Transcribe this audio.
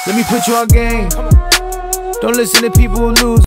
Let me put you on game. Don't listen to people who lose.